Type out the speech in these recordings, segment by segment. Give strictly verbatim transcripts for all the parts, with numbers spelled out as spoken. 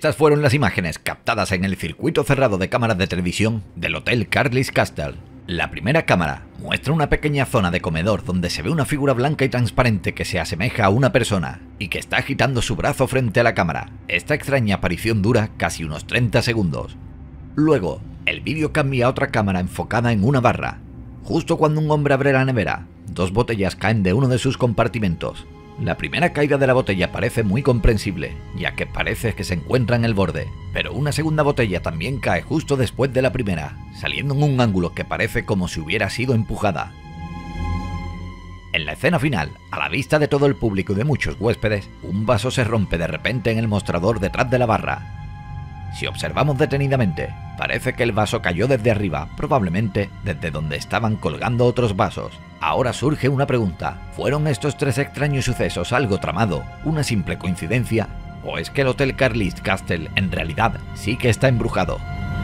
Estas fueron las imágenes captadas en el circuito cerrado de cámaras de televisión del Hotel Carlisle Castle. La primera cámara muestra una pequeña zona de comedor donde se ve una figura blanca y transparente que se asemeja a una persona y que está agitando su brazo frente a la cámara. Esta extraña aparición dura casi unos treinta segundos. Luego, el vídeo cambia a otra cámara enfocada en una barra. Justo cuando un hombre abre la nevera, dos botellas caen de uno de sus compartimentos. La primera caída de la botella parece muy comprensible, ya que parece que se encuentra en el borde, pero una segunda botella también cae justo después de la primera, saliendo en un ángulo que parece como si hubiera sido empujada. En la escena final, a la vista de todo el público y de muchos huéspedes, un vaso se rompe de repente en el mostrador detrás de la barra. Si observamos detenidamente, parece que el vaso cayó desde arriba, probablemente desde donde estaban colgando otros vasos. Ahora surge una pregunta: ¿fueron estos tres extraños sucesos algo tramado, una simple coincidencia? ¿O es que el Hotel Carlisle Castle en realidad sí que está embrujado?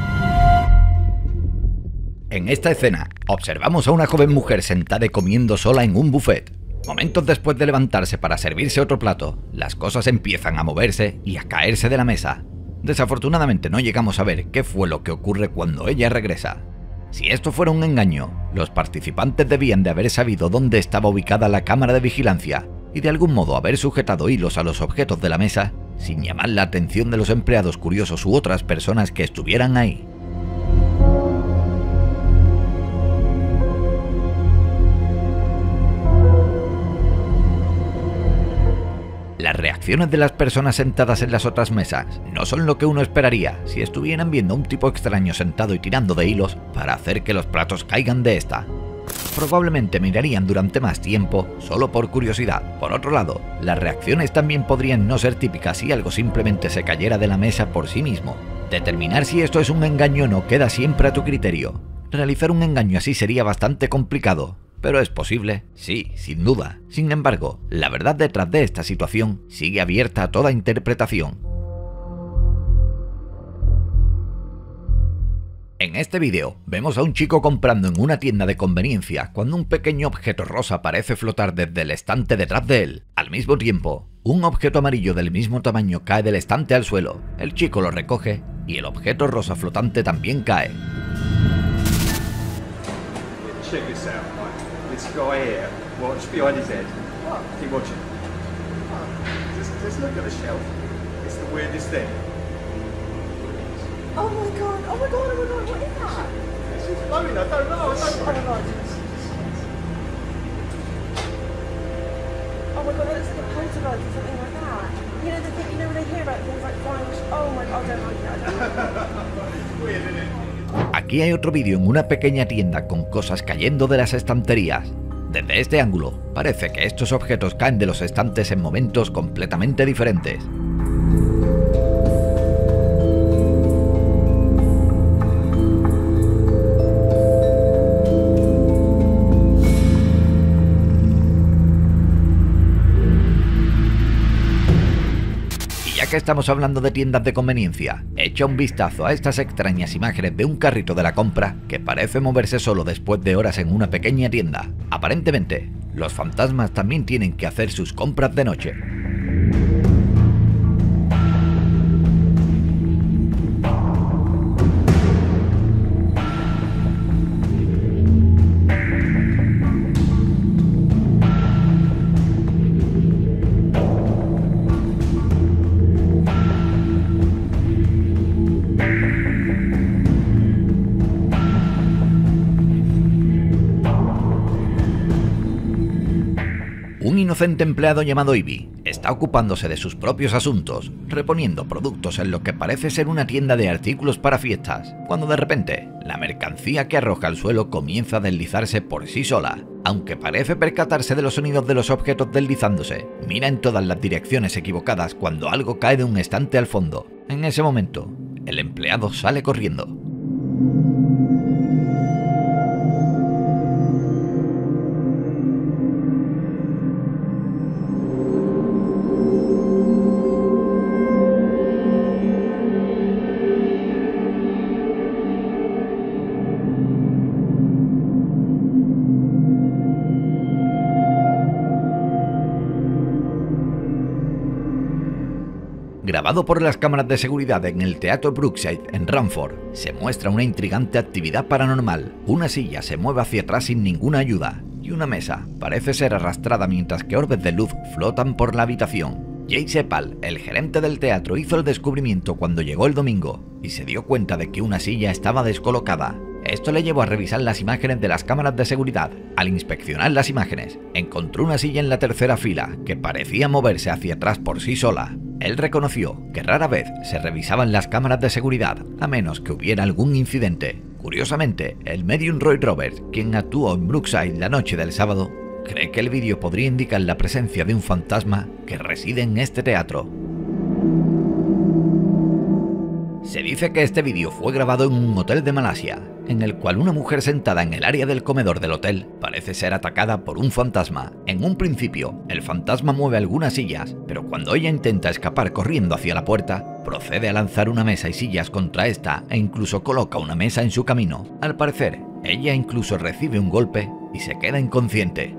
En esta escena, observamos a una joven mujer sentada y comiendo sola en un buffet. Momentos después de levantarse para servirse otro plato, las cosas empiezan a moverse y a caerse de la mesa. Desafortunadamente no llegamos a ver qué fue lo que ocurre cuando ella regresa. Si esto fuera un engaño, los participantes debían de haber sabido dónde estaba ubicada la cámara de vigilancia y de algún modo haber sujetado hilos a los objetos de la mesa sin llamar la atención de los empleados curiosos u otras personas que estuvieran ahí. Las reacciones de las personas sentadas en las otras mesas no son lo que uno esperaría si estuvieran viendo a un tipo extraño sentado y tirando de hilos para hacer que los platos caigan de esta. Probablemente mirarían durante más tiempo solo por curiosidad. Por otro lado, las reacciones también podrían no ser típicas si algo simplemente se cayera de la mesa por sí mismo. Determinar si esto es un engaño o no queda siempre a tu criterio. Realizar un engaño así sería bastante complicado. ¿Pero es posible? Sí, sin duda. Sin embargo, la verdad detrás de esta situación sigue abierta a toda interpretación. En este vídeo, vemos a un chico comprando en una tienda de conveniencia cuando un pequeño objeto rosa parece flotar desde el estante detrás de él. Al mismo tiempo, un objeto amarillo del mismo tamaño cae del estante al suelo. El chico lo recoge y el objeto rosa flotante también cae. Check this out, mate. This guy here, watch behind his head. What? Keep watching. What? Just, just look at the shelf. It's the weirdest thing. Oh my god, oh my god, oh my god, what is that? This is floating, I don't know, I don't Oh my know. god. Oh my god, it looks like a poltergeist or something like that. You know the thing, you know when they hear about things like flying, oh my god, I don't like it, I don't like it. It's weird, isn't it? Aquí hay otro vídeo en una pequeña tienda con cosas cayendo de las estanterías. Desde este ángulo, parece que estos objetos caen de los estantes en momentos completamente diferentes. Ya que estamos hablando de tiendas de conveniencia, echa un vistazo a estas extrañas imágenes de un carrito de la compra que parece moverse solo después de horas en una pequeña tienda. Aparentemente, los fantasmas también tienen que hacer sus compras de noche. Un inocente empleado llamado Ivy está ocupándose de sus propios asuntos, reponiendo productos en lo que parece ser una tienda de artículos para fiestas, cuando de repente la mercancía que arroja al suelo comienza a deslizarse por sí sola. Aunque parece percatarse de los sonidos de los objetos deslizándose, mira en todas las direcciones equivocadas cuando algo cae de un estante al fondo. En ese momento, el empleado sale corriendo. Grabado por las cámaras de seguridad en el Teatro Brookside en Romford, se muestra una intrigante actividad paranormal. Una silla se mueve hacia atrás sin ninguna ayuda y una mesa parece ser arrastrada mientras que orbes de luz flotan por la habitación. Jay Sepal, el gerente del teatro, hizo el descubrimiento cuando llegó el domingo y se dio cuenta de que una silla estaba descolocada. Esto le llevó a revisar las imágenes de las cámaras de seguridad. Al inspeccionar las imágenes, encontró una silla en la tercera fila que parecía moverse hacia atrás por sí sola. Él reconoció que rara vez se revisaban las cámaras de seguridad, a menos que hubiera algún incidente. Curiosamente, el medium Roy Roberts, quien actuó en Brookside la noche del sábado, cree que el vídeo podría indicar la presencia de un fantasma que reside en este teatro. Se dice que este vídeo fue grabado en un hotel de Malasia, en el cual una mujer sentada en el área del comedor del hotel parece ser atacada por un fantasma. En un principio, el fantasma mueve algunas sillas, pero cuando ella intenta escapar corriendo hacia la puerta, procede a lanzar una mesa y sillas contra esta e incluso coloca una mesa en su camino. Al parecer, ella incluso recibe un golpe y se queda inconsciente.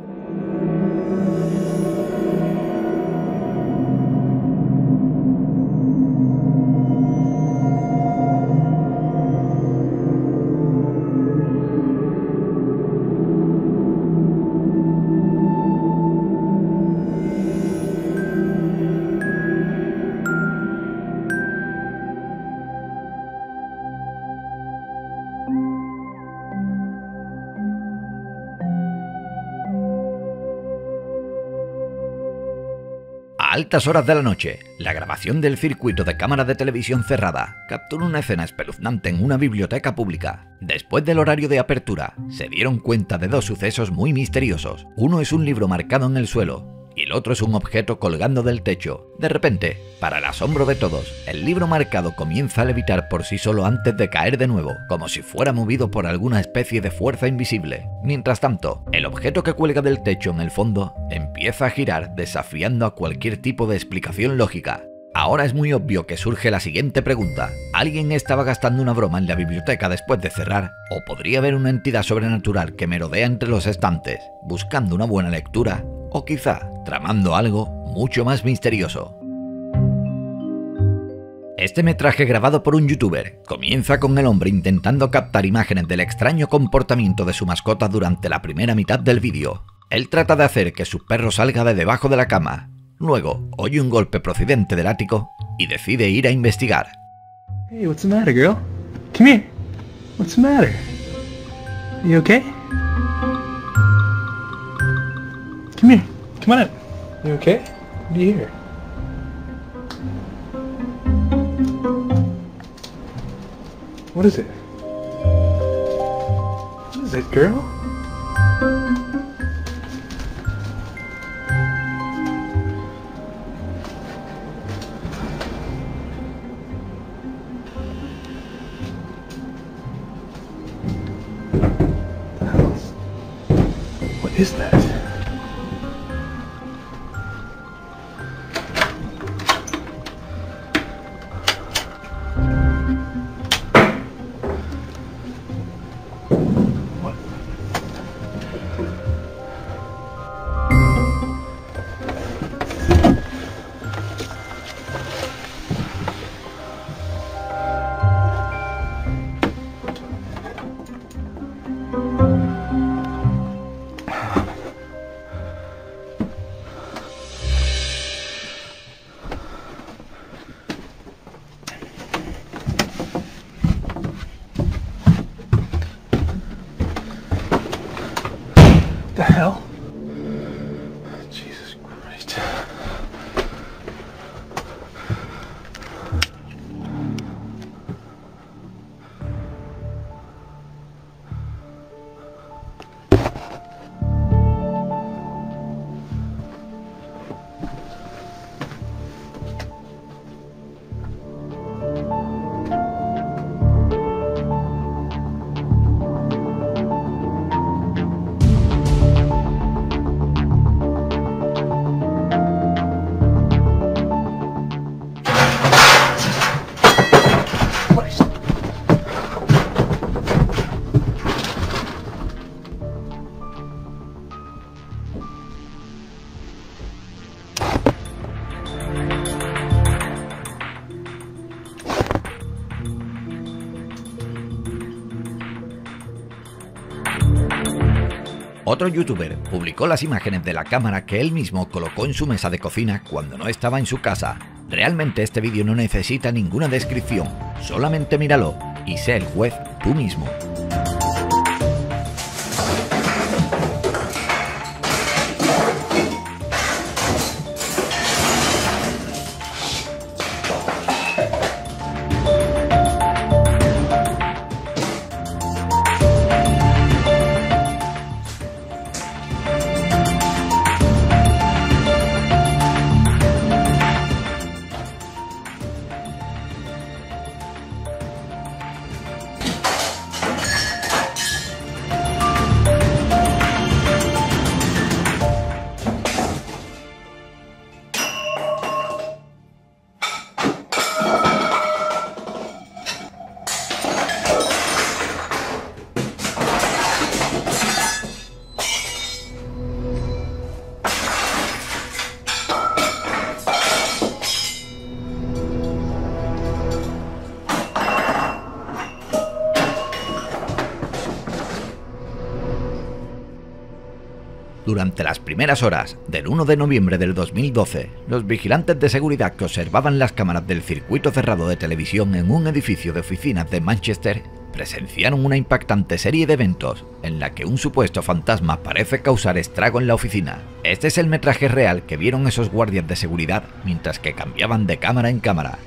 A altas horas de la noche, la grabación del circuito de cámaras de televisión cerrada capturó una escena espeluznante en una biblioteca pública. Después del horario de apertura, se dieron cuenta de dos sucesos muy misteriosos. Uno es un libro marcado en el suelo y el otro es un objeto colgando del techo. De repente, para el asombro de todos, el libro marcado comienza a levitar por sí solo antes de caer de nuevo, como si fuera movido por alguna especie de fuerza invisible. Mientras tanto, el objeto que cuelga del techo en el fondo empieza a girar, desafiando a cualquier tipo de explicación lógica. Ahora es muy obvio que surge la siguiente pregunta: ¿alguien estaba gastando una broma en la biblioteca después de cerrar? ¿O podría haber una entidad sobrenatural que merodea entre los estantes, buscando una buena lectura? ¿O quizá tramando algo mucho más misterioso? Este metraje, grabado por un youtuber, comienza con el hombre intentando captar imágenes del extraño comportamiento de su mascota durante la primera mitad del vídeo. Él trata de hacer que su perro salga de debajo de la cama. Luego oye un golpe procedente del ático y decide ir a investigar. Hey, what's the matter, girl? Come here. What's the matter? You okay? Come here. Come on up. You okay? What do you hear? What is it? What is it, girl? The house. What is that? Otro youtuber publicó las imágenes de la cámara que él mismo colocó en su mesa de cocina cuando no estaba en su casa. Realmente este vídeo no necesita ninguna descripción, solamente míralo y sé el juez tú mismo. Durante las primeras horas del uno de noviembre del dos mil doce, los vigilantes de seguridad que observaban las cámaras del circuito cerrado de televisión en un edificio de oficinas de Manchester presenciaron una impactante serie de eventos en la que un supuesto fantasma parece causar estrago en la oficina. Este es el metraje real que vieron esos guardias de seguridad mientras que cambiaban de cámara en cámara.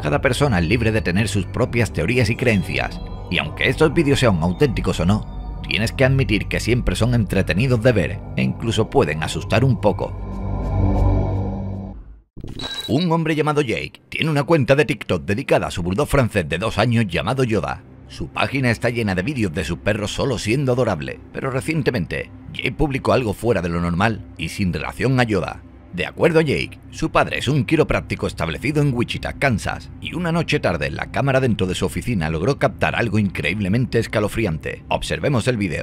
Cada persona es libre de tener sus propias teorías y creencias, y aunque estos vídeos sean auténticos o no, tienes que admitir que siempre son entretenidos de ver e incluso pueden asustar un poco. Un hombre llamado Jake tiene una cuenta de TikTok dedicada a su bulldog francés de dos años llamado Yoda. Su página está llena de vídeos de su perro solo siendo adorable, pero recientemente Jake publicó algo fuera de lo normal y sin relación a Yoda. De acuerdo a Jake, su padre es un quiropráctico establecido en Wichita, Kansas, y una noche tarde la cámara dentro de su oficina logró captar algo increíblemente escalofriante. Observemos el vídeo.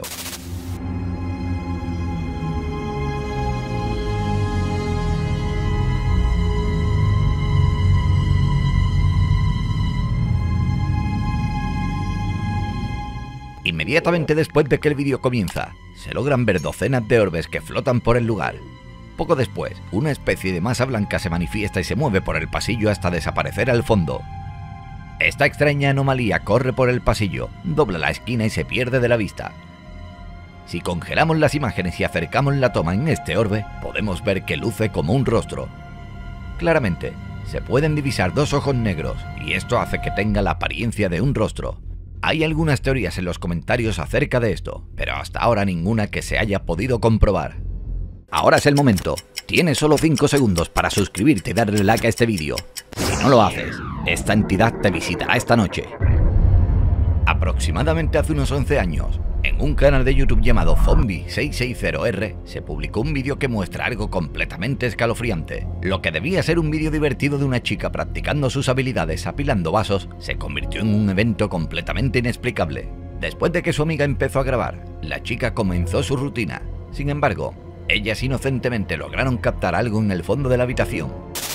Inmediatamente después de que el vídeo comienza, se logran ver docenas de orbes que flotan por el lugar. Poco después, una especie de masa blanca se manifiesta y se mueve por el pasillo hasta desaparecer al fondo. Esta extraña anomalía corre por el pasillo, dobla la esquina y se pierde de la vista. Si congelamos las imágenes y acercamos la toma en este orbe, podemos ver que luce como un rostro. Claramente, se pueden divisar dos ojos negros, y esto hace que tenga la apariencia de un rostro. Hay algunas teorías en los comentarios acerca de esto, pero hasta ahora ninguna que se haya podido comprobar. Ahora es el momento. Tienes solo cinco segundos para suscribirte y darle like a este vídeo. Si no lo haces, esta entidad te visitará esta noche. Aproximadamente hace unos once años, en un canal de YouTube llamado Zombie seiscientos sesenta R, se publicó un vídeo que muestra algo completamente escalofriante. Lo que debía ser un vídeo divertido de una chica practicando sus habilidades apilando vasos, se convirtió en un evento completamente inexplicable. Después de que su amiga empezó a grabar, la chica comenzó su rutina. Sin embargo, ellas inocentemente lograron captar algo en el fondo de la habitación.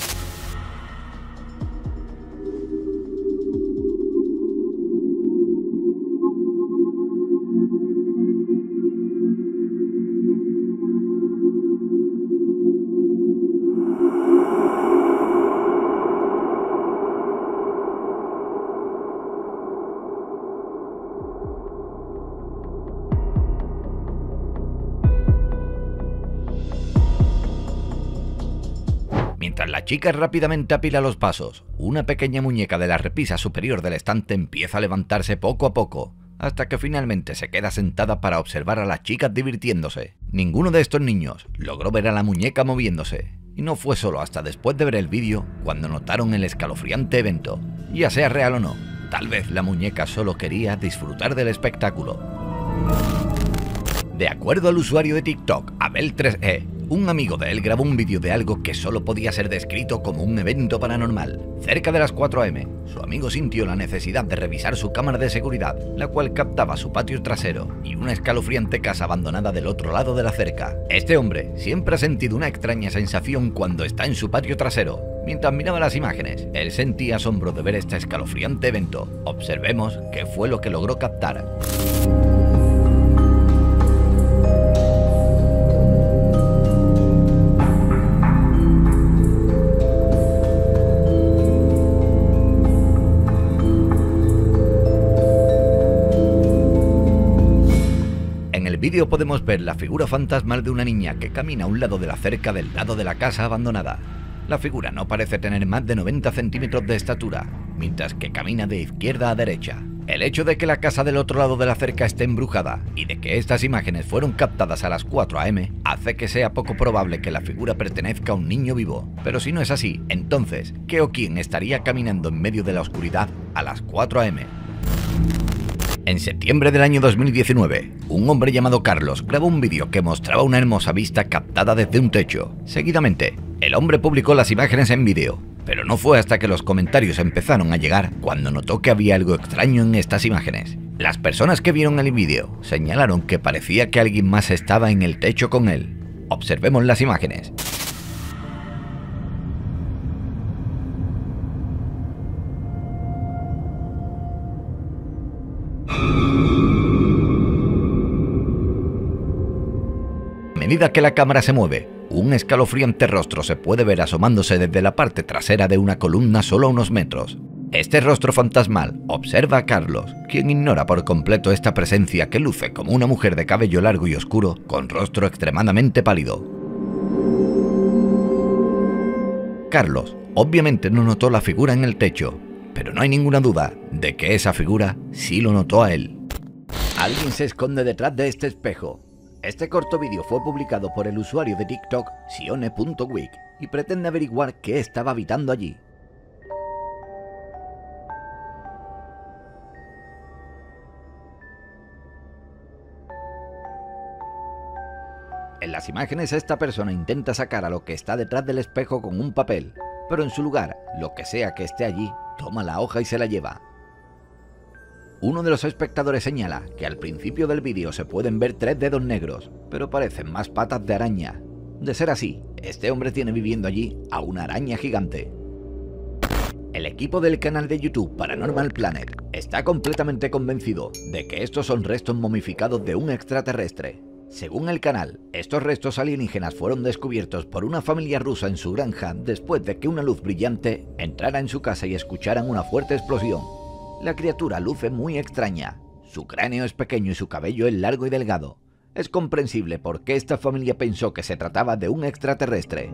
Mientras la chica rápidamente apila los vasos, una pequeña muñeca de la repisa superior del estante empieza a levantarse poco a poco, hasta que finalmente se queda sentada para observar a las chicas divirtiéndose. Ninguno de estos niños logró ver a la muñeca moviéndose, y no fue solo hasta después de ver el vídeo cuando notaron el escalofriante evento. Ya sea real o no, tal vez la muñeca solo quería disfrutar del espectáculo. De acuerdo al usuario de TikTok, Abel tres E, un amigo de él grabó un vídeo de algo que solo podía ser descrito como un evento paranormal. Cerca de las cuatro a eme, su amigo sintió la necesidad de revisar su cámara de seguridad, la cual captaba su patio trasero y una escalofriante casa abandonada del otro lado de la cerca. Este hombre siempre ha sentido una extraña sensación cuando está en su patio trasero. Mientras miraba las imágenes, él sentía asombro de ver este escalofriante evento. Observemos qué fue lo que logró captar. En el vídeo podemos ver la figura fantasmal de una niña que camina a un lado de la cerca del lado de la casa abandonada. La figura no parece tener más de noventa centímetros de estatura, mientras que camina de izquierda a derecha. El hecho de que la casa del otro lado de la cerca esté embrujada y de que estas imágenes fueron captadas a las cuatro a eme hace que sea poco probable que la figura pertenezca a un niño vivo. Pero si no es así, entonces, ¿qué o quién estaría caminando en medio de la oscuridad a las cuatro a eme? En septiembre del año dos mil diecinueve, un hombre llamado Carlos grabó un vídeo que mostraba una hermosa vista captada desde un techo. Seguidamente, el hombre publicó las imágenes en vídeo, pero no fue hasta que los comentarios empezaron a llegar cuando notó que había algo extraño en estas imágenes. Las personas que vieron el vídeo señalaron que parecía que alguien más estaba en el techo con él. Observemos las imágenes. A medida que la cámara se mueve, un escalofriante rostro se puede ver asomándose desde la parte trasera de una columna solo a unos metros. Este rostro fantasmal observa a Carlos, quien ignora por completo esta presencia que luce como una mujer de cabello largo y oscuro con rostro extremadamente pálido. Carlos obviamente no notó la figura en el techo, Pero no hay ninguna duda de que esa figura sí lo notó a él. Alguien se esconde detrás de este espejo. Este corto vídeo fue publicado por el usuario de TikTok Sione punto wik y pretende averiguar qué estaba habitando allí. En las imágenes esta persona intenta sacar a lo que está detrás del espejo con un papel, pero en su lugar, lo que sea que esté allí, toma la hoja y se la lleva. Uno de los espectadores señala que al principio del vídeo se pueden ver tres dedos negros, pero parecen más patas de araña. De ser así, este hombre tiene viviendo allí a una araña gigante. El equipo del canal de YouTube Paranormal Planet está completamente convencido de que estos son restos momificados de un extraterrestre. Según el canal, estos restos alienígenas fueron descubiertos por una familia rusa en su granja después de que una luz brillante entrara en su casa y escucharan una fuerte explosión. La criatura luce muy extraña, su cráneo es pequeño y su cabello es largo y delgado. Es comprensible por qué esta familia pensó que se trataba de un extraterrestre.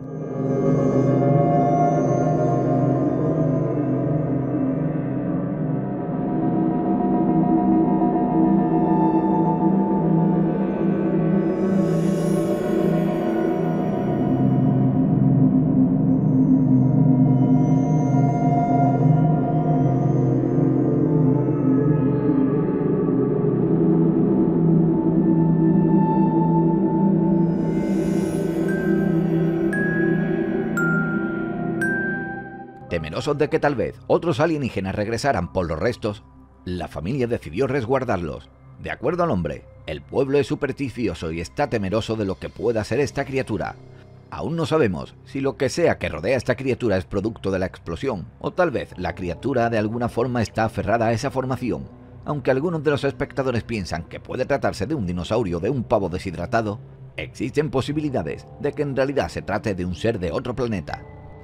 Temerosos de que tal vez otros alienígenas regresaran por los restos, la familia decidió resguardarlos. De acuerdo al hombre, el pueblo es supersticioso y está temeroso de lo que pueda ser esta criatura. Aún no sabemos si lo que sea que rodea a esta criatura es producto de la explosión, o tal vez la criatura de alguna forma está aferrada a esa formación. Aunque algunos de los espectadores piensan que puede tratarse de un dinosaurio o de un pavo deshidratado, existen posibilidades de que en realidad se trate de un ser de otro planeta.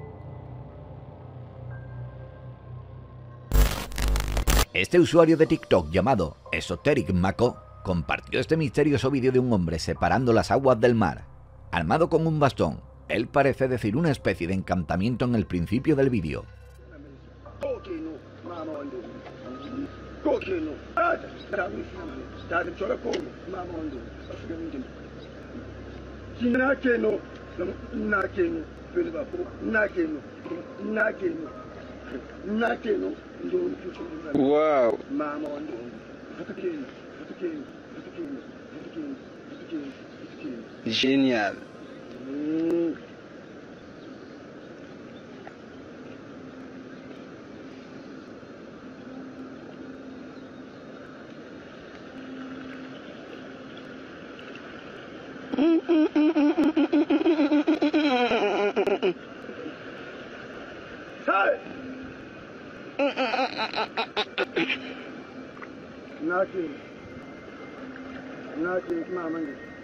Este usuario de TikTok llamado Esoteric Mako compartió este misterioso vídeo de un hombre separando las aguas del mar. Armado con un bastón, él parece decir una especie de encantamiento en el principio del vídeo. Wow. Genial. Nothing. Nothing, mama.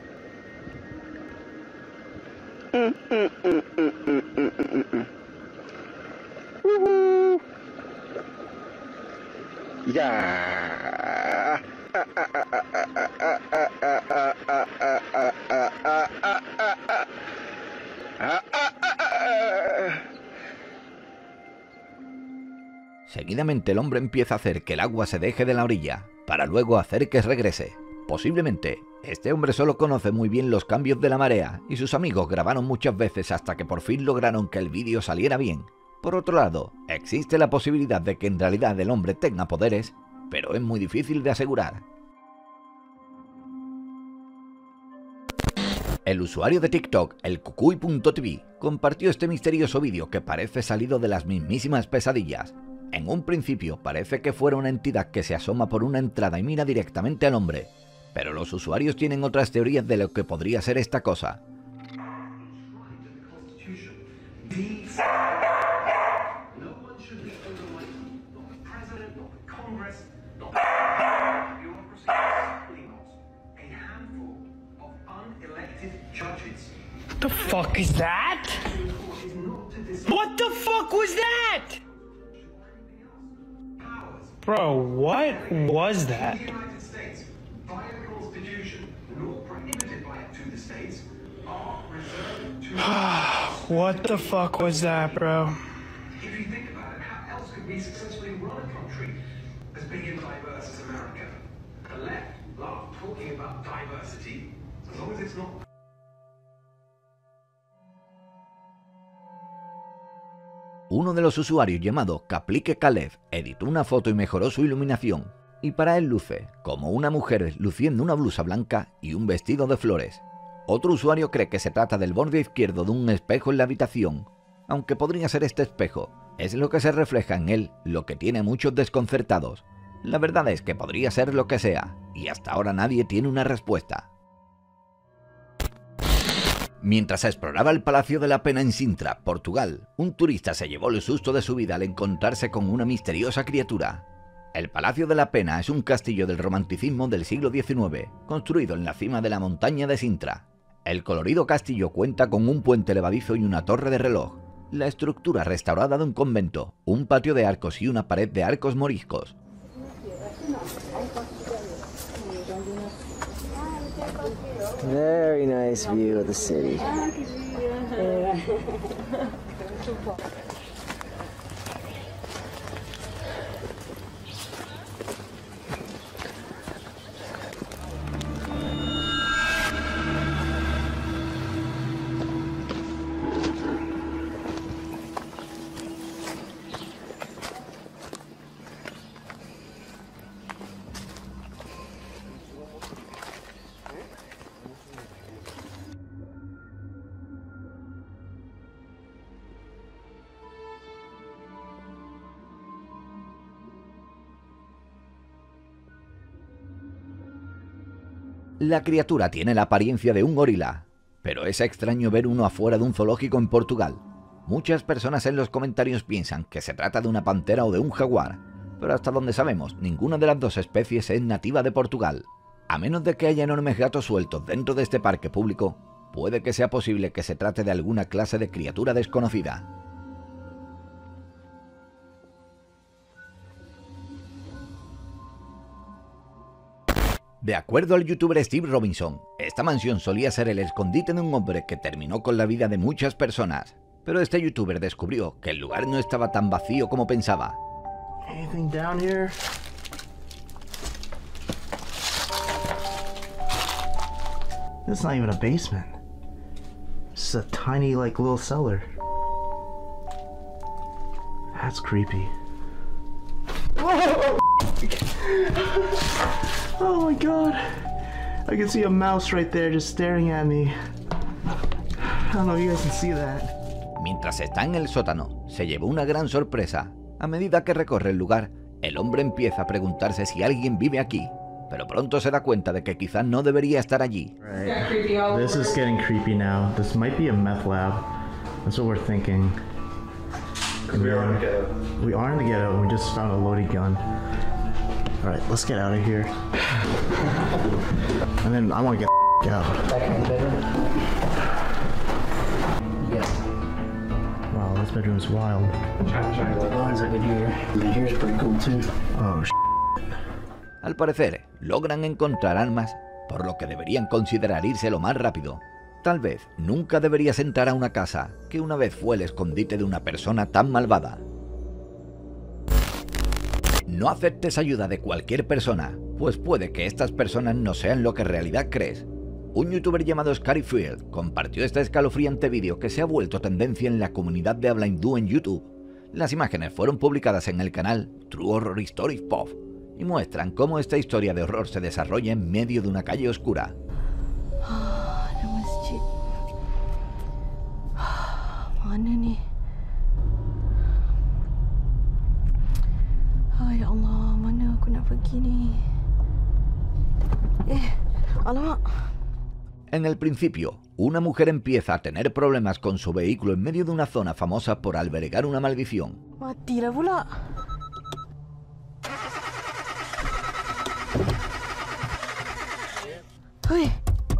Woohoo! Yeah. Seguidamente el hombre empieza a hacer que el agua se deje de la orilla, para luego hacer que regrese. Posiblemente, este hombre solo conoce muy bien los cambios de la marea, y sus amigos grabaron muchas veces hasta que por fin lograron que el vídeo saliera bien. Por otro lado, existe la posibilidad de que en realidad el hombre tenga poderes, pero es muy difícil de asegurar. El usuario de TikTok, el cucuy punto t v, compartió este misterioso vídeo que parece salido de las mismísimas pesadillas. En un principio parece que fuera una entidad que se asoma por una entrada y mira directamente al hombre, pero los usuarios tienen otras teorías de lo que podría ser esta cosa. What the fuck is that? What the fuck was that? Bro, what was that? What the fuck was that, bro? be successfully run a country as big and diverse as America. The left love talking about diversity as long as it's not. Uno de los usuarios llamado Caplique Caleb editó una foto y mejoró su iluminación, y para él luce como una mujer luciendo una blusa blanca y un vestido de flores. Otro usuario cree que se trata del borde izquierdo de un espejo en la habitación, aunque podría ser este espejo. Es lo que se refleja en él lo que tiene a muchos desconcertados. La verdad es que podría ser lo que sea, y hasta ahora nadie tiene una respuesta. Mientras exploraba el Palacio de la Pena en Sintra, Portugal, un turista se llevó el susto de su vida al encontrarse con una misteriosa criatura. El Palacio de la Pena es un castillo del romanticismo del siglo diecinueve, construido en la cima de la montaña de Sintra. El colorido castillo cuenta con un puente levadizo y una torre de reloj. La estructura restaurada de un convento, un patio de arcos y una pared de arcos moriscos. Very nice view of the city. La criatura tiene la apariencia de un gorila, pero es extraño ver uno afuera de un zoológico en Portugal. Muchas personas en los comentarios piensan que se trata de una pantera o de un jaguar, pero hasta donde sabemos, ninguna de las dos especies es nativa de Portugal. A menos de que haya enormes gatos sueltos dentro de este parque público, puede que sea posible que se trate de alguna clase de criatura desconocida. De acuerdo al youtuber Steve Robinson, esta mansión solía ser el escondite de un hombre que terminó con la vida de muchas personas, pero este youtuber descubrió que el lugar no estaba tan vacío como pensaba. Anything down here? This is not even a basement. This is a tiny, like, little cellar. That's creepy. Whoa! Oh my god! I can see a mouse right there just staring at me. I don't know if you guys can see that. Mientras está en el sótano, se llevó una gran sorpresa. A medida que recorre el lugar, el hombre empieza a preguntarse si alguien vive aquí, pero pronto se da cuenta de que quizás no debería estar allí. Right. This is getting creepy now. This might be a meth lab. That's what we're thinking. We are in the ghetto. We are in the ghetto and we just found a loaded gun. Alright, let's get out of here. And then I want to get the out. Back in the bedroom? Yes. Wow, this bedroom is wild. The blinds are good here. And here's pretty cool too. Oh, sh**. Al parecer, logran encontrar armas, por lo que deberían considerar irse lo más rápido. Tal vez nunca deberías entrar a una casa que una vez fue el escondite de una persona tan malvada. No aceptes ayuda de cualquier persona, pues puede que estas personas no sean lo que en realidad crees. Un youtuber llamado Scaryfield compartió este escalofriante vídeo que se ha vuelto tendencia en la comunidad de habla hindú en YouTube. Las imágenes fueron publicadas en el canal True Horror Stories P O V y muestran cómo esta historia de horror se desarrolla en medio de una calle oscura. Ay Allah, mana aku nak pergi ni? Eh, alamak. En el principio, una mujer empieza a tener problemas con su vehículo en medio de una zona famosa por albergar una maldición. Matilah pula. Hei.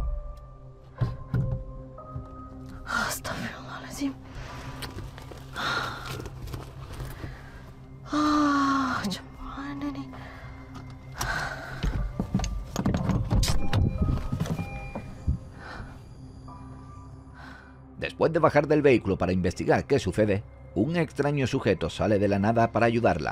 Astaghfirullahalazim. Ah, macam mana ni? Después de bajar del vehículo para investigar qué sucede, un extraño sujeto sale de la nada para ayudarla.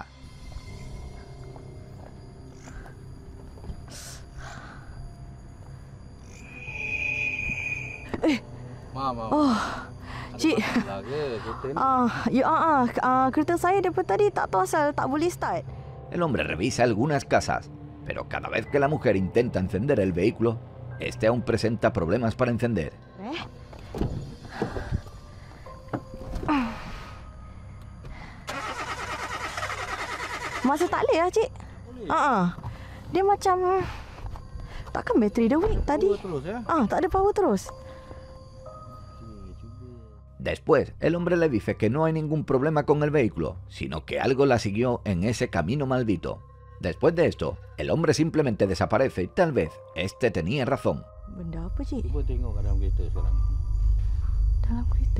Oh, cik. Ah, ya ah, ah, kereta saya daripada tadi tak tahu asal tak boleh start. El hombre revisa algunas casas, pero cada vez que la mujer intenta encender el vehículo, este aún presenta problemas para encender. Eh? Masa tak boleh lah, cik. Ah, uh-uh. Dia macam takkan bateri dia weak tadi. Terus, ya? Ah, tak ada power terus. Después, el hombre le dice que no hay ningún problema con el vehículo, sino que algo la siguió en ese camino maldito. Después de esto, el hombre simplemente desaparece y tal vez este tenía razón. Benda apa, cik? Cuba tengok kat dalam kereta sekarang. Dalam kereta?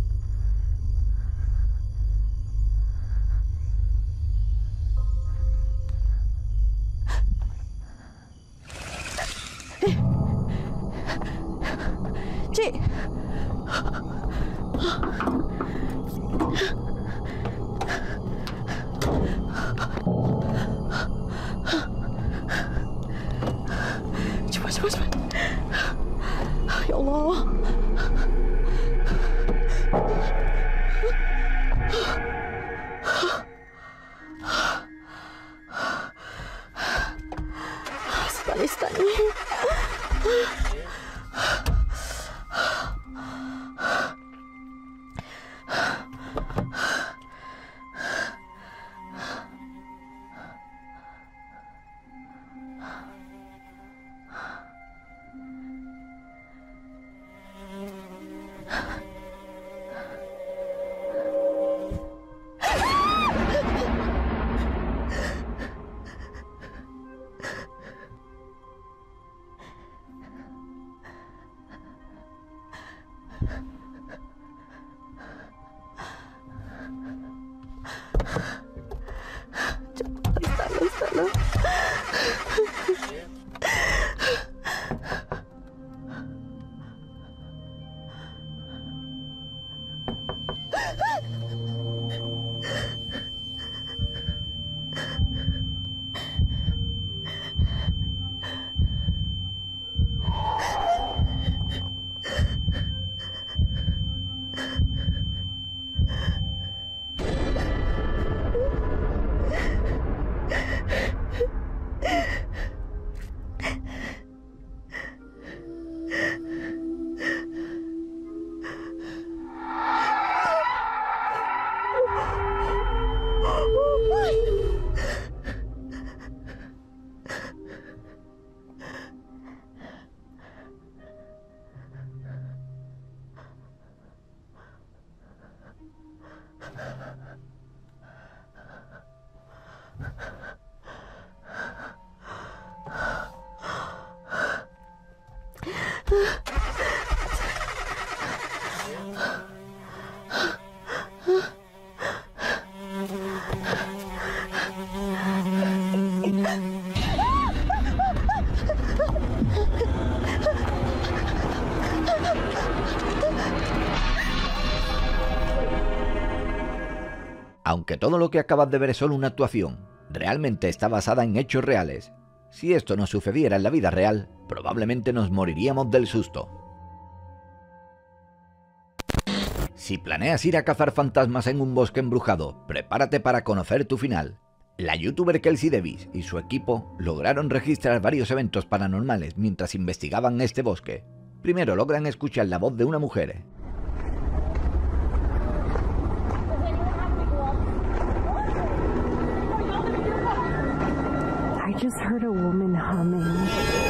Eh. Cik. Cepat, cepat, cepat. Ya Allah. Start ni, start ni. Aunque todo lo que acabas de ver es solo una actuación, realmente está basada en hechos reales. Si esto nos sucediera en la vida real, probablemente nos moriríamos del susto. Si planeas ir a cazar fantasmas en un bosque embrujado, prepárate para conocer tu final. La youtuber Kelsey Davis y su equipo lograron registrar varios eventos paranormales mientras investigaban este bosque. Primero logran escuchar la voz de una mujer. I just heard a woman humming.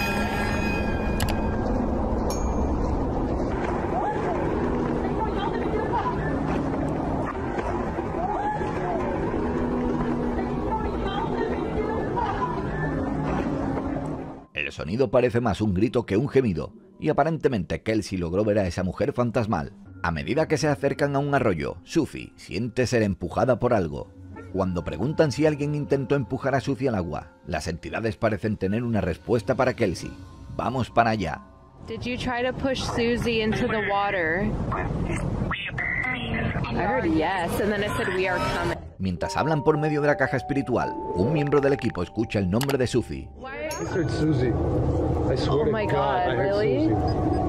El sonido parece más un grito que un gemido, y aparentemente Kelsey logró ver a esa mujer fantasmal. A medida que se acercan a un arroyo, Suzy siente ser empujada por algo. Cuando preguntan si alguien intentó empujar a Suzy al agua, las entidades parecen tener una respuesta para Kelsey. Vamos para allá. Did you try to push Suzy into the water? I heard yes, and then it said we are coming. Mientras hablan por medio de la caja espiritual, un miembro del equipo escucha el nombre de Suzy. Why? I heard Susie. I swear Oh to my God, God, I heard really? Susie.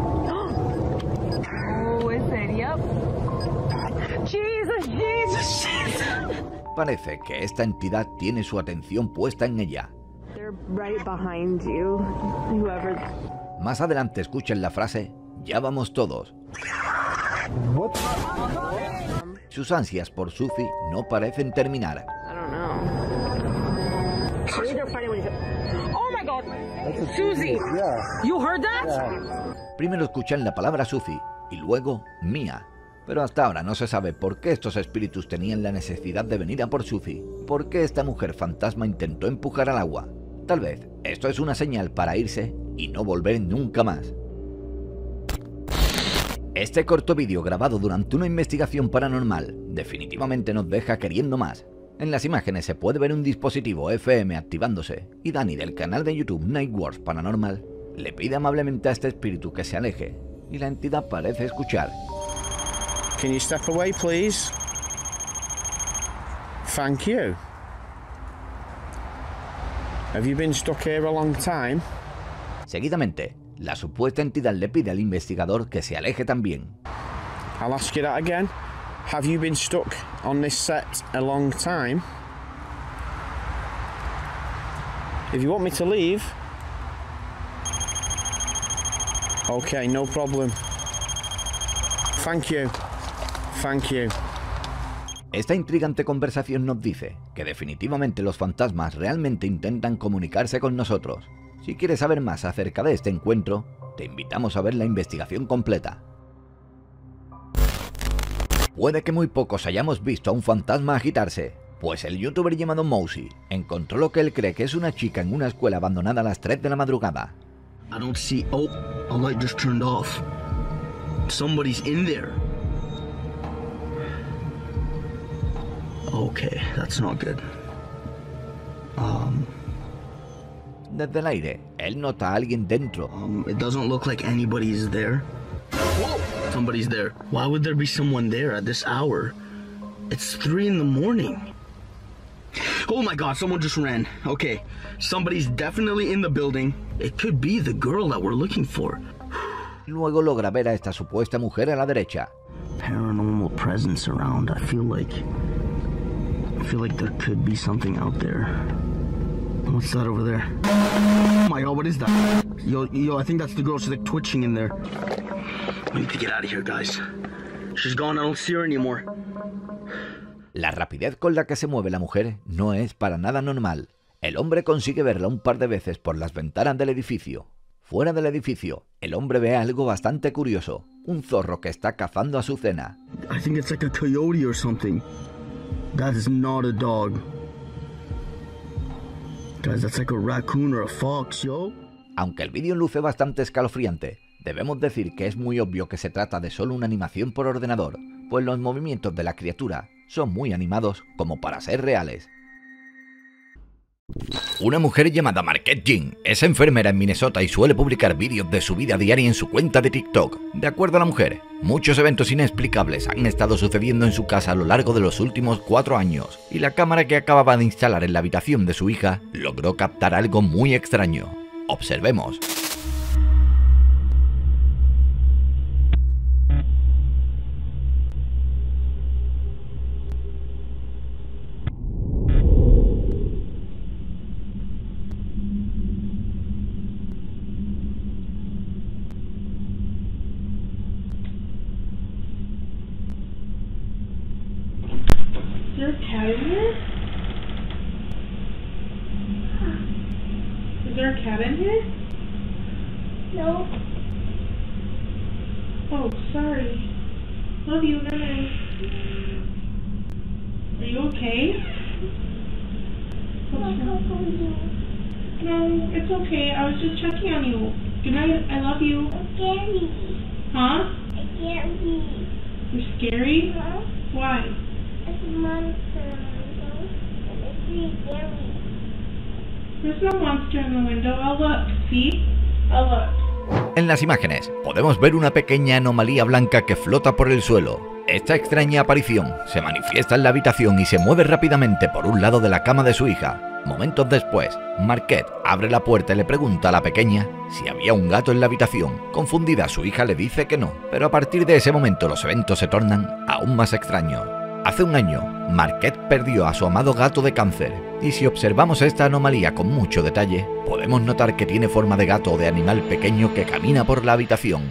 Oh, is it? Yep. Jesus, Jesus, Jesus. Parece que esta entidad tiene su atención puesta en ella. They're right behind you. Whoever. Más adelante escuchan la frase, ya vamos todos. What? Sus ansias por Suzy no parecen terminar. I don't know. Maybe they're fighting when you said, oh my God, Susie. Yeah. You heard that? Yeah. Primero escuchan la palabra Suzy y luego Mia. Pero hasta ahora no se sabe por qué estos espíritus tenían la necesidad de venir a por Suzy. ¿Por qué esta mujer fantasma intentó empujar al agua? Tal vez esto es una señal para irse y no volver nunca más. Este corto vídeo grabado durante una investigación paranormal definitivamente nos deja queriendo más. En las imágenes se puede ver un dispositivo F M activándose y Dani del canal de YouTube Nightwars Paranormal le pide amablemente a este espíritu que se aleje y la entidad parece escuchar. Can you step away, please? Thank you. Have you been stuck here a long time? Seguidamente, la supuesta entidad le pide al investigador que se aleje también. I'll ask you that again. Have you been stuck on this set a long time? If you want me to leave... Okay, no problem. Thank you. Thank you. Esta intrigante conversación nos dice que definitivamente los fantasmas realmente intentan comunicarse con nosotros. Si quieres saber más acerca de este encuentro, te invitamos a ver la investigación completa. Puede que muy pocos hayamos visto a un fantasma agitarse, pues el youtuber llamado Mousy encontró lo que él cree que es una chica en una escuela abandonada a las tres de la madrugada. I don't see... Oh, a light just turned off. Somebody's in there. Okay, that's not good. Um... Desde el aire, él nota a alguien dentro. Um, it doesn't look like anybody's there. Whoa! Somebody's there. Why would there be someone there at this hour? It's three in the morning. Oh my God, someone just ran. Okay, somebody's definitely in the building. It could be the girl that we're looking for. Luego logra ver a esta supuesta mujer a la derecha. Paranormal presence around. I feel like... I feel like there could be something out there. What's that over there? Oh my God, what is that? Yo, yo, I think that's the girl. She's like twitching in there. We need to get out of here, guys. She's gone. I don't see her anymore. La rapidez con la que se mueve la mujer no es para nada normal. El hombre consigue verla un par de veces por las ventanas del edificio. Fuera del edificio, el hombre ve algo bastante curioso. Un zorro que está cazando a su cena. I think it's like a coyote or something. That is not a dog. Guys, that's like a raccoon or a fox, yo. Aunque el vídeo luce bastante escalofriante, debemos decir que es muy obvio que se trata de solo una animación por ordenador, pues los movimientos de la criatura son muy animados como para ser reales. Una mujer llamada Marquette Jean es enfermera en Minnesota y suele publicar vídeos de su vida diaria en su cuenta de TikTok. De acuerdo a la mujer, muchos eventos inexplicables han estado sucediendo en su casa a lo largo de los últimos cuatro años, y la cámara que acababa de instalar en la habitación de su hija logró captar algo muy extraño. Observemos. Is there a cat in here? Is there a cat in here? No. Oh, sorry. Love you, good night. Are you okay? What's wrong? No, it's okay. I was just checking on you. Good night. I love you. I'm scary. Huh? I'm scary. You're scary? Huh? Why? It's a monster and it's really scary. There's no monster in the window. I'll look. See? I'll look. En las imágenes podemos ver una pequeña anomalía blanca que flota por el suelo. Esta extraña aparición se manifiesta en la habitación y se mueve rápidamente por un lado de la cama de su hija. Momentos después, Marquette abre la puerta y le pregunta a la pequeña si había un gato en la habitación. Confundida, su hija le dice que no, pero a partir de ese momento los eventos se tornan aún más extraños. Hace un año, Marquette perdió a su amado gato de cáncer, y si observamos esta anomalía con mucho detalle, podemos notar que tiene forma de gato o de animal pequeño que camina por la habitación.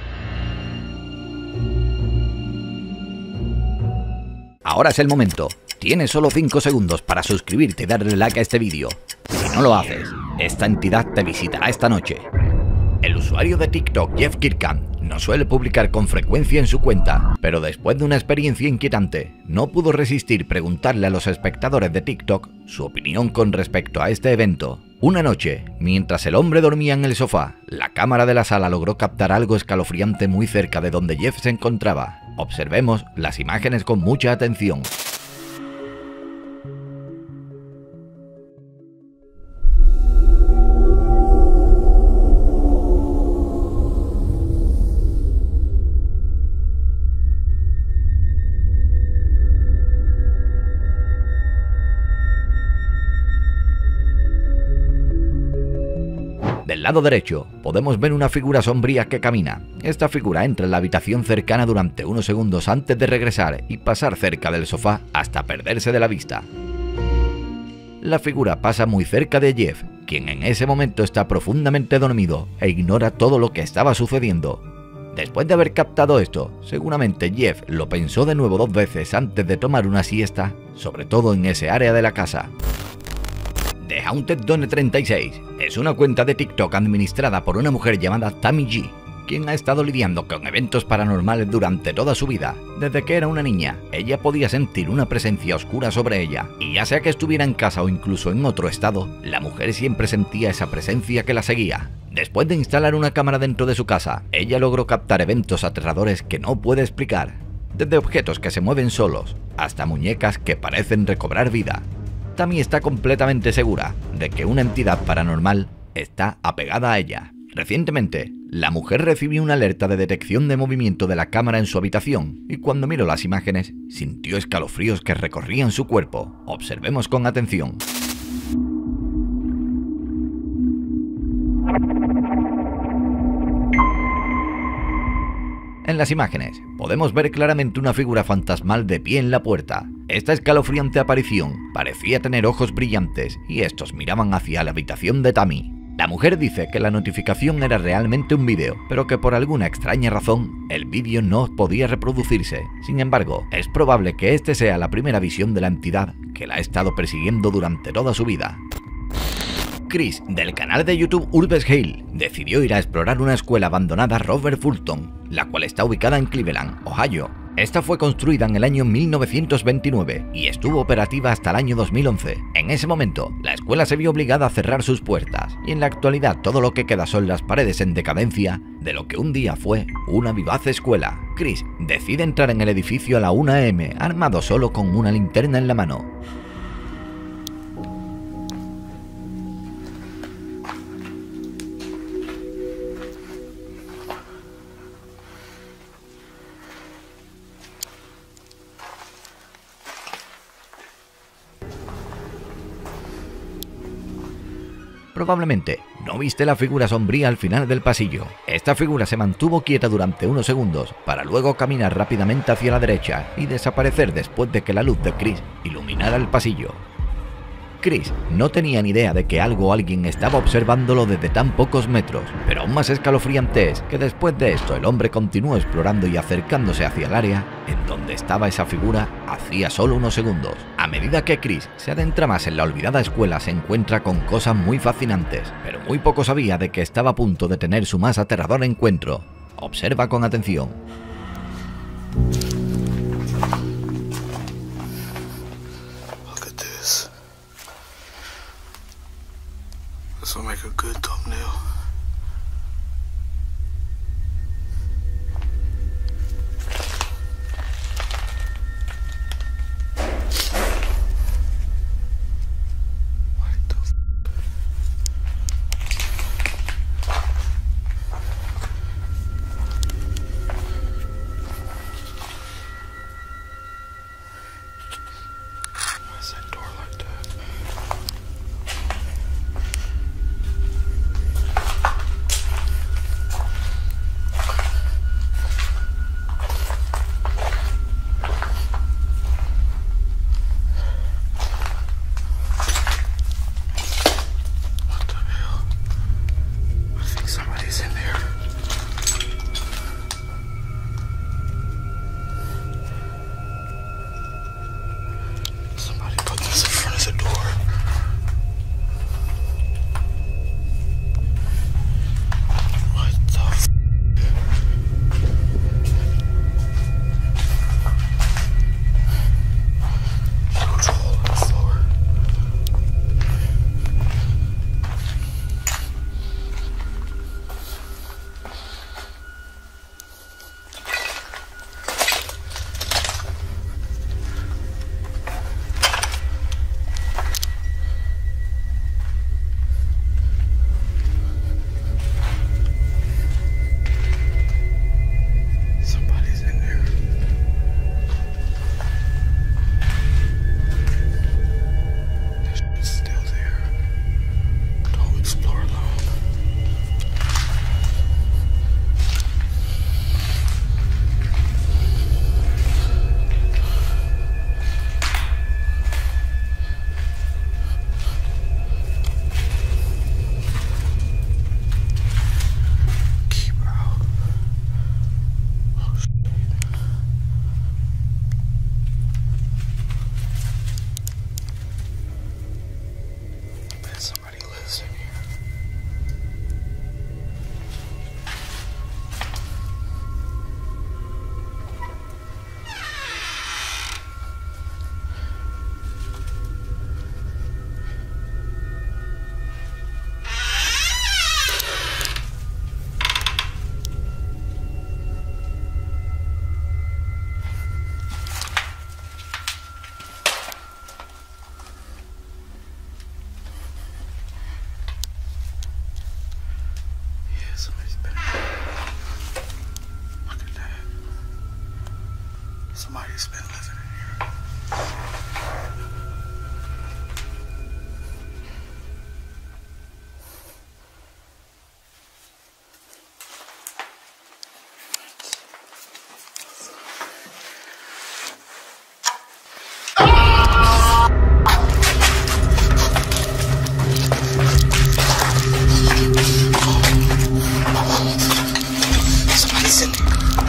Ahora es el momento. Tienes solo cinco segundos para suscribirte y darle like a este vídeo. Si no lo haces, esta entidad te visitará esta noche. El usuario de TikTok Jeff Kirkham no suele publicar con frecuencia en su cuenta, pero después de una experiencia inquietante, no pudo resistir preguntarle a los espectadores de TikTok su opinión con respecto a este evento. Una noche, mientras el hombre dormía en el sofá, la cámara de la sala logró captar algo escalofriante muy cerca de donde Jeff se encontraba. Observemos las imágenes con mucha atención. Del lado derecho podemos ver una figura sombría que camina. Esta figura entra en la habitación cercana durante unos segundos antes de regresar y pasar cerca del sofá hasta perderse de la vista. La figura pasa muy cerca de Jeff, quien en ese momento está profundamente dormido e ignora todo lo que estaba sucediendo. Después de haber captado esto, seguramente Jeff lo pensó de nuevo dos veces antes de tomar una siesta, sobre todo en ese área de la casa. The Haunted Done treinta y seis es una cuenta de TikTok administrada por una mujer llamada Tammy G, quien ha estado lidiando con eventos paranormales durante toda su vida. Desde que era una niña, ella podía sentir una presencia oscura sobre ella, y ya sea que estuviera en casa o incluso en otro estado, la mujer siempre sentía esa presencia que la seguía. Después de instalar una cámara dentro de su casa, ella logró captar eventos aterradores que no puede explicar, desde objetos que se mueven solos, hasta muñecas que parecen recobrar vida. Tammy está completamente segura de que una entidad paranormal está apegada a ella. Recientemente, la mujer recibió una alerta de detección de movimiento de la cámara en su habitación y cuando miró las imágenes, sintió escalofríos que recorrían su cuerpo. Observemos con atención. En las imágenes podemos ver claramente una figura fantasmal de pie en la puerta. Esta escalofriante aparición parecía tener ojos brillantes y estos miraban hacia la habitación de Tammy. La mujer dice que la notificación era realmente un vídeo, pero que por alguna extraña razón el vídeo no podía reproducirse. Sin embargo, es probable que este sea la primera visión de la entidad que la ha estado persiguiendo durante toda su vida. Chris, del canal de YouTube Urbes Hill, decidió ir a explorar una escuela abandonada Robert Fulton, la cual está ubicada en Cleveland, Ohio. Esta fue construida en el año mil novecientos veintinueve y estuvo operativa hasta el año dos mil once. En ese momento, la escuela se vio obligada a cerrar sus puertas y en la actualidad todo lo que queda son las paredes en decadencia de lo que un día fue una vivaz escuela. Chris decide entrar en el edificio a la una a eme armado solo con una linterna en la mano. Probablemente no viste la figura sombría al final del pasillo. Esta figura se mantuvo quieta durante unos segundos para luego caminar rápidamente hacia la derecha y desaparecer después de que la luz de Chris iluminara el pasillo. Chris no tenía ni idea de que algo o alguien estaba observándolo desde tan pocos metros, pero aún más escalofriante es que después de esto el hombre continuó explorando y acercándose hacia el área en donde estaba esa figura hacía solo unos segundos. A medida que Chris se adentra más en la olvidada escuela se encuentra con cosas muy fascinantes, pero muy poco sabía de que estaba a punto de tener su más aterrador encuentro. Observa con atención. This will make a good thumbnail. What the f Somebody's been living in here. Somebody's in here.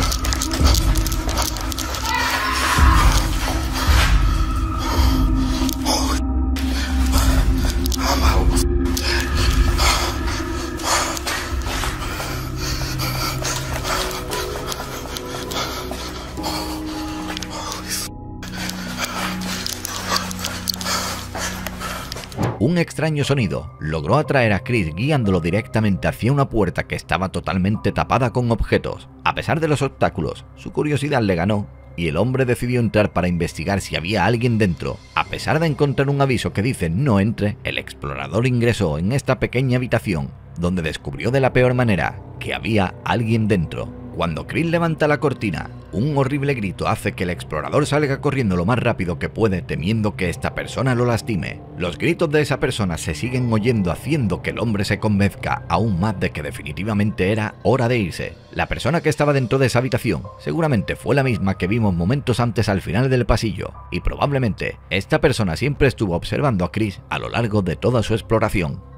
Un extraño sonido logró atraer a Chris guiándolo directamente hacia una puerta que estaba totalmente tapada con objetos. A pesar de los obstáculos, su curiosidad le ganó y el hombre decidió entrar para investigar si había alguien dentro. A pesar de encontrar un aviso que dice no entre, el explorador ingresó en esta pequeña habitación, donde descubrió de la peor manera que había alguien dentro. Cuando Chris levanta la cortina, un horrible grito hace que el explorador salga corriendo lo más rápido que puede, temiendo que esta persona lo lastime. Los gritos de esa persona se siguen oyendo, haciendo que el hombre se convenzca aún más de que definitivamente era hora de irse. La persona que estaba dentro de esa habitación seguramente fue la misma que vimos momentos antes al final del pasillo, y probablemente esta persona siempre estuvo observando a Chris a lo largo de toda su exploración.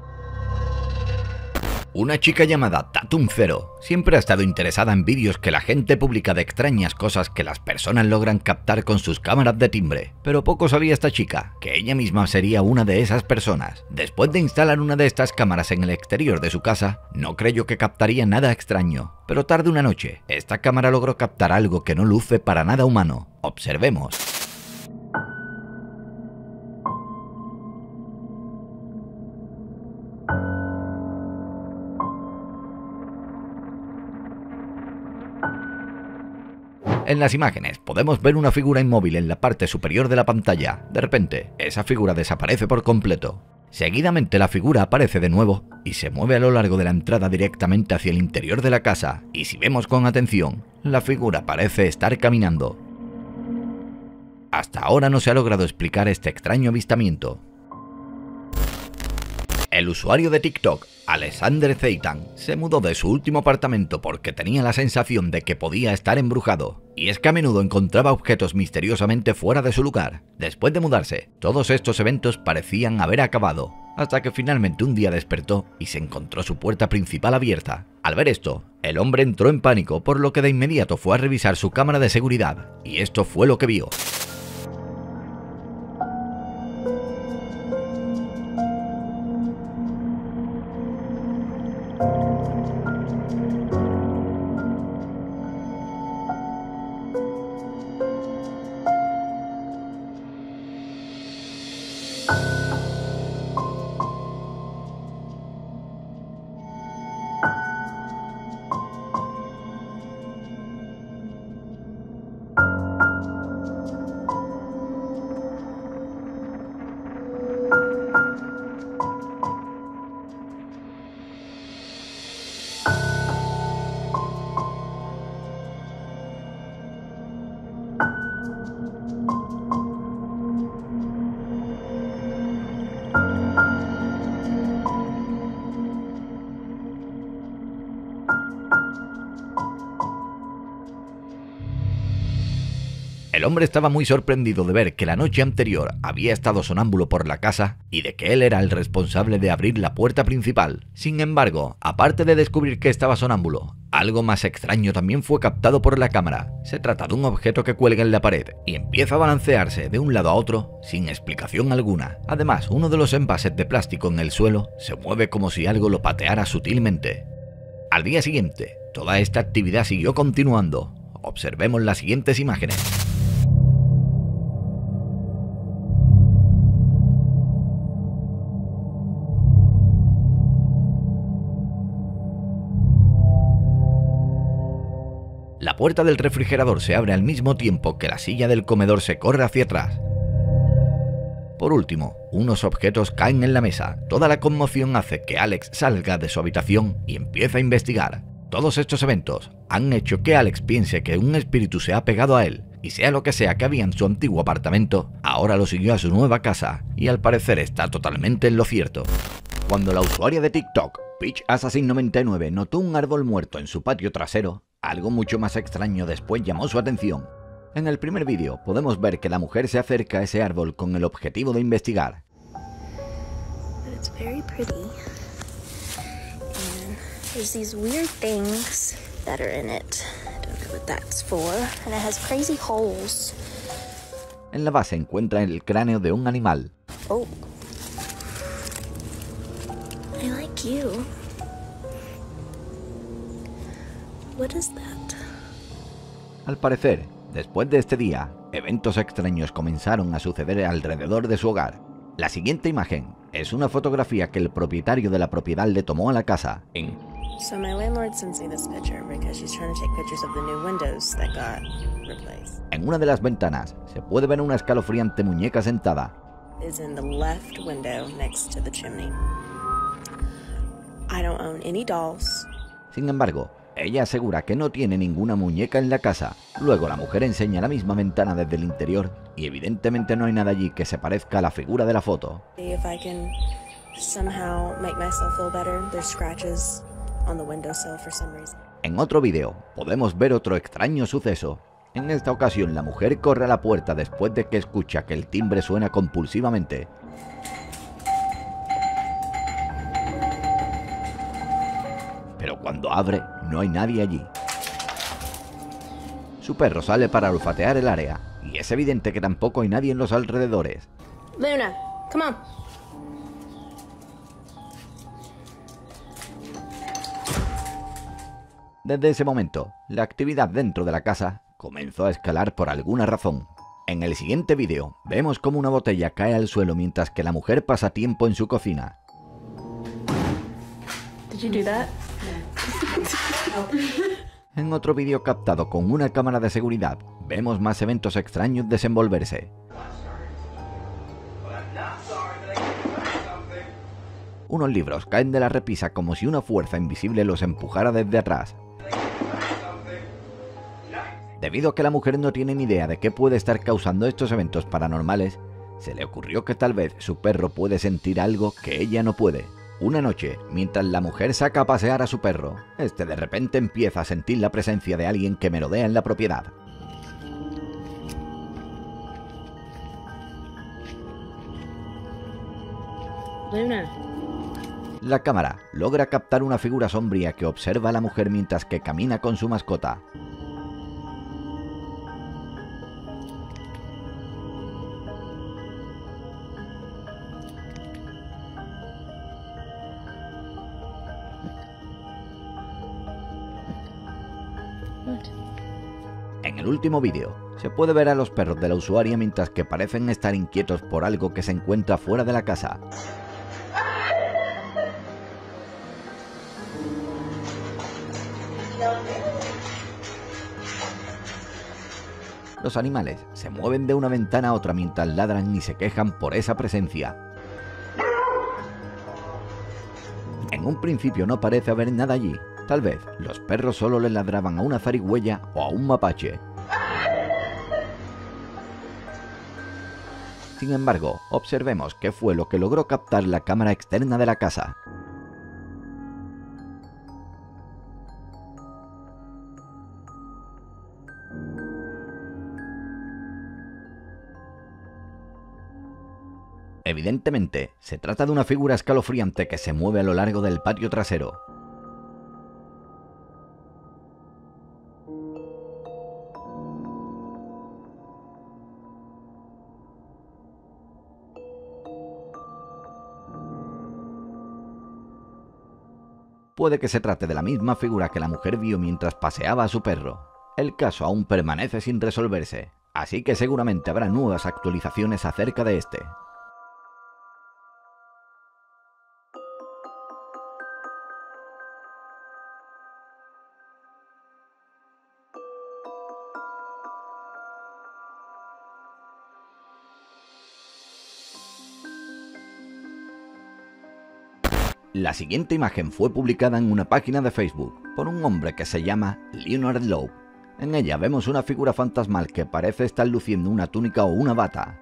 Una chica llamada Tatum Zero siempre ha estado interesada en vídeos que la gente publica de extrañas cosas que las personas logran captar con sus cámaras de timbre, pero poco sabía esta chica que ella misma sería una de esas personas. Después de instalar una de estas cámaras en el exterior de su casa, no creyó que captaría nada extraño, pero tarde una noche, esta cámara logró captar algo que no luce para nada humano. Observemos. En las imágenes podemos ver una figura inmóvil en la parte superior de la pantalla. De repente, esa figura desaparece por completo. Seguidamente la figura aparece de nuevo y se mueve a lo largo de la entrada directamente hacia el interior de la casa, y si vemos con atención, la figura parece estar caminando. Hasta ahora no se ha logrado explicar este extraño avistamiento. El usuario de TikTok, Alexander Zeitan, se mudó de su último apartamento porque tenía la sensación de que podía estar embrujado, y es que a menudo encontraba objetos misteriosamente fuera de su lugar. Después de mudarse, todos estos eventos parecían haber acabado, hasta que finalmente un día despertó y se encontró su puerta principal abierta. Al ver esto, el hombre entró en pánico, por lo que de inmediato fue a revisar su cámara de seguridad, y esto fue lo que vio. El hombre estaba muy sorprendido de ver que la noche anterior había estado sonámbulo por la casa y de que él era el responsable de abrir la puerta principal. Sin embargo, aparte de descubrir que estaba sonámbulo, algo más extraño también fue captado por la cámara. Se trata de un objeto que cuelga en la pared y empieza a balancearse de un lado a otro sin explicación alguna. Además, uno de los envases de plástico en el suelo se mueve como si algo lo pateara sutilmente. Al día siguiente, toda esta actividad siguió continuando. Observemos las siguientes imágenes. La puerta del refrigerador se abre al mismo tiempo que la silla del comedor se corre hacia atrás. Por último, unos objetos caen en la mesa. Toda la conmoción hace que Alex salga de su habitación y empiece a investigar. Todos estos eventos han hecho que Alex piense que un espíritu se ha pegado a él y sea lo que sea que había en su antiguo apartamento, ahora lo siguió a su nueva casa y al parecer está totalmente en lo cierto. Cuando la usuaria de TikTok, Peach Assassin noventa y nueve, notó un árbol muerto en su patio trasero, algo mucho más extraño después llamó su atención. En el primer vídeo podemos ver que la mujer se acerca a ese árbol con el objetivo de investigar. It's very pretty. And there's these weird things that are in it. I don't know what that's for. And it has crazy holes. En la base encuentra el cráneo de un animal. Oh. I like you. What is that? Al parecer, después de este día, eventos extraños comenzaron a suceder alrededor de su hogar. La siguiente imagen es una fotografía que el propietario de la propiedad le tomó a la casa. En, So my landlord sends me this picture because she's trying to take pictures of the new windows that got replaced. en una de las ventanas se puede ver una escalofriante muñeca sentada. Is in the left window next to the chimney. I don't own any dolls. Sin embargo, ella asegura que no tiene ninguna muñeca en la casa. Luego la mujer enseña la misma ventana desde el interior y evidentemente no hay nada allí que se parezca a la figura de la foto. If I can somehow make myself feel better, there's scratches on the windowsill for some reason. En otro vídeo podemos ver otro extraño suceso. En esta ocasión la mujer corre a la puerta después de que escucha que el timbre suena compulsivamente. Pero cuando abre, no hay nadie allí. Su perro sale para olfatear el área, y es evidente que tampoco hay nadie en los alrededores. Luna, come on. Desde ese momento, la actividad dentro de la casa comenzó a escalar por alguna razón. En el siguiente vídeo, vemos cómo una botella cae al suelo mientras que la mujer pasa tiempo en su cocina. Did you do that? En otro vídeo captado con una cámara de seguridad, vemos más eventos extraños desenvolverse. Unos libros caen de la repisa como si una fuerza invisible los empujara desde atrás. Debido a que la mujer no tiene ni idea de qué puede estar causando estos eventos paranormales, se le ocurrió que tal vez su perro puede sentir algo que ella no puede. Una noche, mientras la mujer saca a pasear a su perro, este de repente empieza a sentir la presencia de alguien que merodea en la propiedad. Luna. La cámara logra captar una figura sombría que observa a la mujer mientras que camina con su mascota. En el último vídeo, se puede ver a los perros de la usuaria mientras que parecen estar inquietos por algo que se encuentra fuera de la casa. Los animales se mueven de una ventana a otra mientras ladran y se quejan por esa presencia. En un principio no parece haber nada allí. Tal vez los perros solo le ladraban a una zarigüeya o a un mapache. Sin embargo, observemos qué fue lo que logró captar la cámara externa de la casa. Evidentemente, se trata de una figura escalofriante que se mueve a lo largo del patio trasero. Puede que se trate de la misma figura que la mujer vio mientras paseaba a su perro. El caso aún permanece sin resolverse, así que seguramente habrá nuevas actualizaciones acerca de este. La siguiente imagen fue publicada en una página de Facebook por un hombre que se llama Leonard Lowe. En ella vemos una figura fantasmal que parece estar luciendo una túnica o una bata.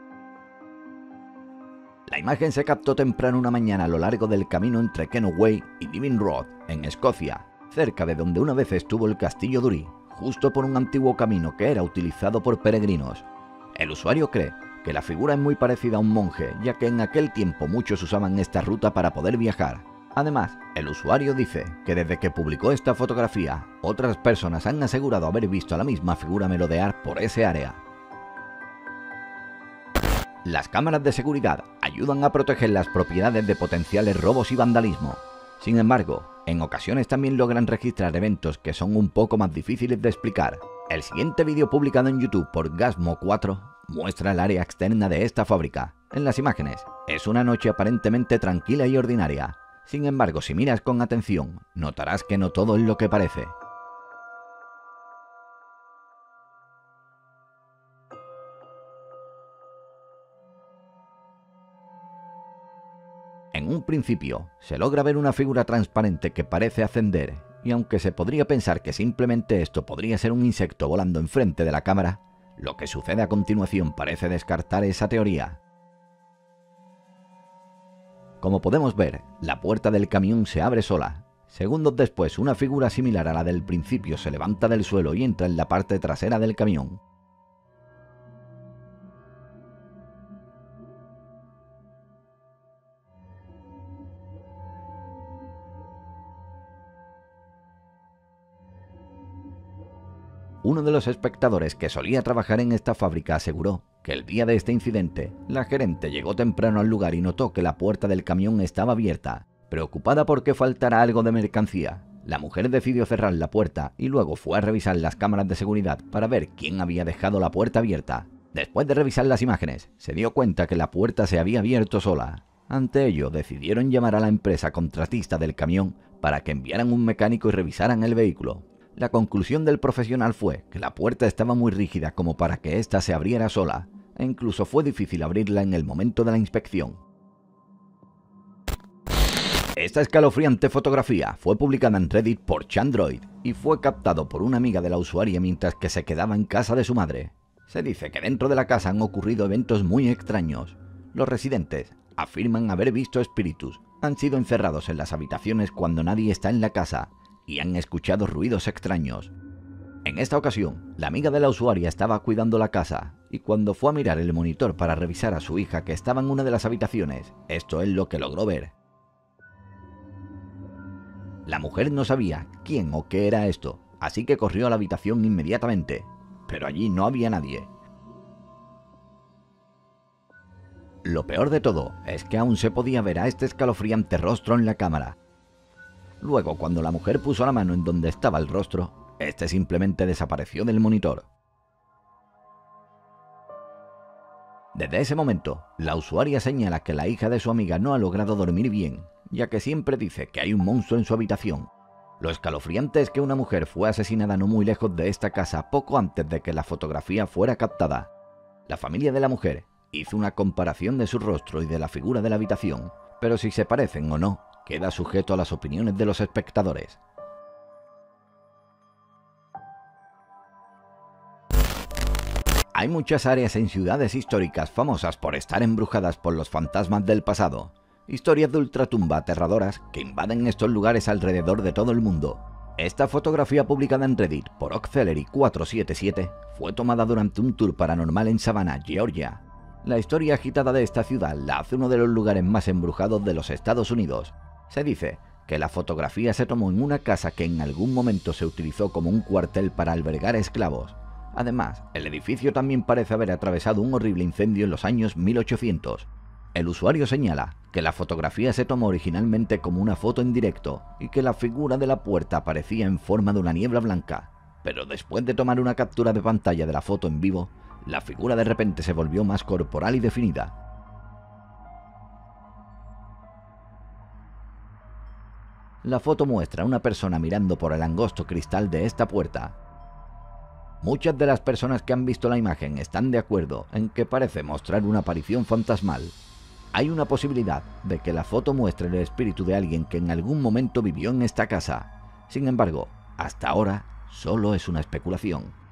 La imagen se captó temprano una mañana a lo largo del camino entre Kennoway y Divin Road, en Escocia, cerca de donde una vez estuvo el castillo Dury, justo por un antiguo camino que era utilizado por peregrinos. El usuario cree que la figura es muy parecida a un monje, ya que en aquel tiempo muchos usaban esta ruta para poder viajar. Además, el usuario dice que desde que publicó esta fotografía, otras personas han asegurado haber visto a la misma figura merodear por ese área. Las cámaras de seguridad ayudan a proteger las propiedades de potenciales robos y vandalismo. Sin embargo, en ocasiones también logran registrar eventos que son un poco más difíciles de explicar. El siguiente vídeo publicado en YouTube por Gasmo cuatro muestra el área externa de esta fábrica. En las imágenes, es una noche aparentemente tranquila y ordinaria. Sin embargo, si miras con atención, notarás que no todo es lo que parece. En un principio, se logra ver una figura transparente que parece ascender, y aunque se podría pensar que simplemente esto podría ser un insecto volando enfrente de la cámara, lo que sucede a continuación parece descartar esa teoría. Como podemos ver, la puerta del camión se abre sola. Segundos después, una figura similar a la del principio se levanta del suelo y entra en la parte trasera del camión. Uno de los espectadores que solía trabajar en esta fábrica aseguró que el día de este incidente, la gerente llegó temprano al lugar y notó que la puerta del camión estaba abierta. Preocupada por que faltara algo de mercancía, la mujer decidió cerrar la puerta y luego fue a revisar las cámaras de seguridad para ver quién había dejado la puerta abierta. Después de revisar las imágenes, se dio cuenta que la puerta se había abierto sola. Ante ello, decidieron llamar a la empresa contratista del camión para que enviaran un mecánico y revisaran el vehículo. La conclusión del profesional fue que la puerta estaba muy rígida como para que ésta se abriera sola, e incluso fue difícil abrirla en el momento de la inspección. Esta escalofriante fotografía fue publicada en Reddit por Chandroid y fue captado por una amiga de la usuaria mientras que se quedaba en casa de su madre. Se dice que dentro de la casa han ocurrido eventos muy extraños. Los residentes afirman haber visto espíritus, han sido encerrados en las habitaciones cuando nadie está en la casa, y han escuchado ruidos extraños. En esta ocasión, la amiga de la usuaria estaba cuidando la casa, y cuando fue a mirar el monitor para revisar a su hija que estaba en una de las habitaciones, esto es lo que logró ver. La mujer no sabía quién o qué era esto, así que corrió a la habitación inmediatamente, pero allí no había nadie. Lo peor de todo es que aún se podía ver a este escalofriante rostro en la cámara. Luego, cuando la mujer puso la mano en donde estaba el rostro, este simplemente desapareció del monitor. Desde ese momento, la usuaria señala que la hija de su amiga no ha logrado dormir bien, ya que siempre dice que hay un monstruo en su habitación. Lo escalofriante es que una mujer fue asesinada no muy lejos de esta casa poco antes de que la fotografía fuera captada. La familia de la mujer hizo una comparación de su rostro y de la figura de la habitación, pero si se parecen o no, queda sujeto a las opiniones de los espectadores. Hay muchas áreas en ciudades históricas famosas por estar embrujadas por los fantasmas del pasado. Historias de ultratumba aterradoras que invaden estos lugares alrededor de todo el mundo. Esta fotografía publicada en Reddit por Oxcelery cuatro siete siete fue tomada durante un tour paranormal en Savannah, Georgia. La historia agitada de esta ciudad la hace uno de los lugares más embrujados de los Estados Unidos. Se dice que la fotografía se tomó en una casa que en algún momento se utilizó como un cuartel para albergar esclavos. Además, el edificio también parece haber atravesado un horrible incendio en los años mil ochocientos. El usuario señala que la fotografía se tomó originalmente como una foto en directo y que la figura de la puerta aparecía en forma de una niebla blanca, pero después de tomar una captura de pantalla de la foto en vivo, la figura de repente se volvió más corporal y definida. La foto muestra a una persona mirando por el angosto cristal de esta puerta. Muchas de las personas que han visto la imagen están de acuerdo en que parece mostrar una aparición fantasmal. Hay una posibilidad de que la foto muestre el espíritu de alguien que en algún momento vivió en esta casa. Sin embargo, hasta ahora, solo es una especulación.